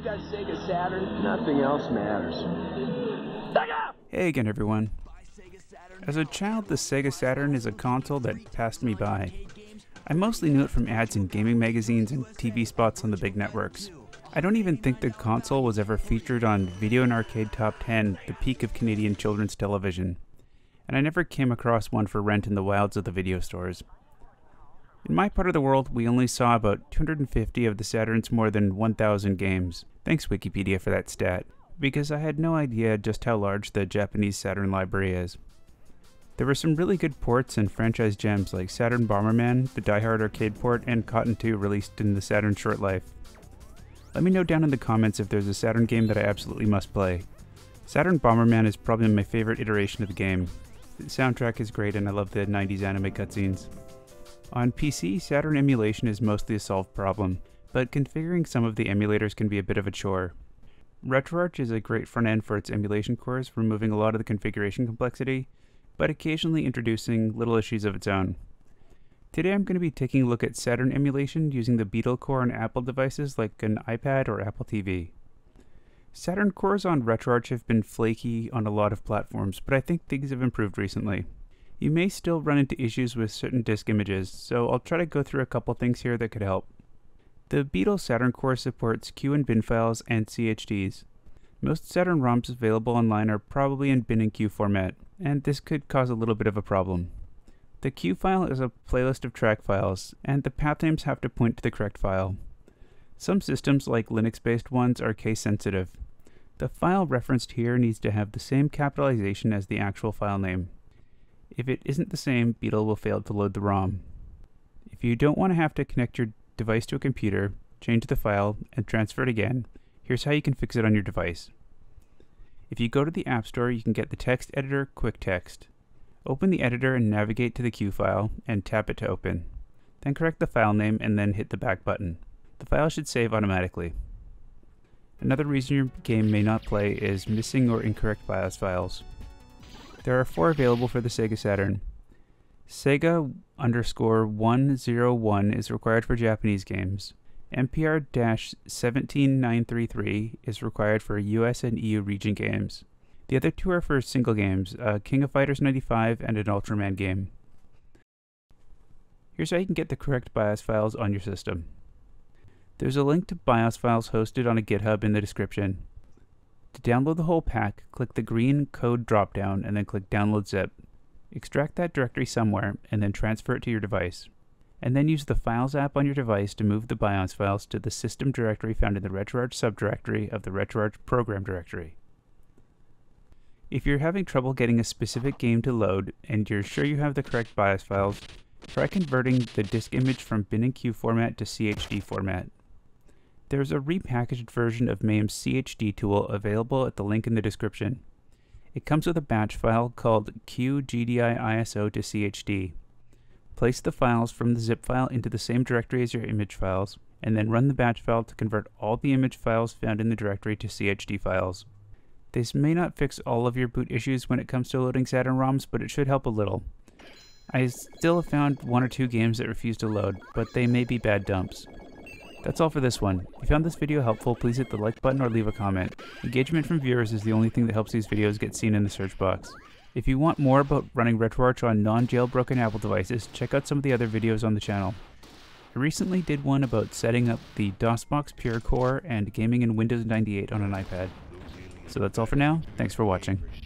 got Sega Saturn, nothing else matters. Hey again, everyone. As a child, the Sega Saturn is a console that passed me by. I mostly knew it from ads in gaming magazines and TV spots on the big networks. I don't even think the console was ever featured on Video and Arcade Top 10, the peak of Canadian children's television. And I never came across one for rent in the wilds of the video stores. In my part of the world, we only saw about 250 of the Saturn's more than 1,000 games. Thanks Wikipedia for that stat, because I had no idea just how large the Japanese Saturn library is. There were some really good ports and franchise gems like Saturn Bomberman, the Die Hard arcade port, and Cotton 2 released in the Saturn's short life. Let me know down in the comments if there's a Saturn game that I absolutely must play. Saturn Bomberman is probably my favorite iteration of the game. The soundtrack is great and I love the 90s anime cutscenes. On PC, Saturn emulation is mostly a solved problem, but configuring some of the emulators can be a bit of a chore. RetroArch is a great front end for its emulation cores, removing a lot of the configuration complexity, but occasionally introducing little issues of its own. Today I'm going to be taking a look at Saturn emulation using the Beetle core on Apple devices like an iPad or Apple TV. Saturn cores on RetroArch have been flaky on a lot of platforms, but I think things have improved recently. You may still run into issues with certain disk images, so I'll try to go through a couple things here that could help. The Beetle Saturn core supports Q and bin files and CHDs. Most Saturn ROMs available online are probably in bin and Q format, and this could cause a little bit of a problem. The Q file is a playlist of track files, and the path names have to point to the correct file. Some systems, like Linux-based ones, are case sensitive. The file referenced here needs to have the same capitalization as the actual file name. If it isn't the same, Beetle will fail to load the ROM. If you don't want to have to connect your device to a computer, change the file, and transfer it again, here's how you can fix it on your device. If you go to the App Store, you can get the text editor QuickText. Open the editor and navigate to the Q file, and tap it to open. Then correct the file name and then hit the back button. The file should save automatically. Another reason your game may not play is missing or incorrect BIOS files. There are 4 available for the Sega Saturn. Sega_101 is required for Japanese games. MPR-17933 is required for US and EU region games. The other 2 are for single games, King of Fighters 95 and an Ultraman game. Here's how you can get the correct BIOS files on your system. There's a link to BIOS files hosted on a GitHub in the description. To download the whole pack, click the green code dropdown and then click Download Zip. Extract that directory somewhere and then transfer it to your device. And then use the Files app on your device to move the BIOS files to the system directory found in the RetroArch subdirectory of the RetroArch program directory. If you're having trouble getting a specific game to load and you're sure you have the correct BIOS files, try converting the disk image from bin and Q format to CHD format. There's a repackaged version of MAME's CHD tool available at the link in the description. It comes with a batch file called QGDI-ISO to CHD. Place the files from the zip file into the same directory as your image files, and then run the batch file to convert all the image files found in the directory to CHD files. This may not fix all of your boot issues when it comes to loading Saturn ROMs, but it should help a little. I still have found 1 or 2 games that refuse to load, but they may be bad dumps. That's all for this one. If you found this video helpful, please hit the like button or leave a comment. Engagement from viewers is the only thing that helps these videos get seen in the search box. If you want more about running RetroArch on non-jailbroken Apple devices, check out some of the other videos on the channel. I recently did one about setting up the DOSBox Pure Core and gaming in Windows 98 on an iPad. So that's all for now. Thanks for watching.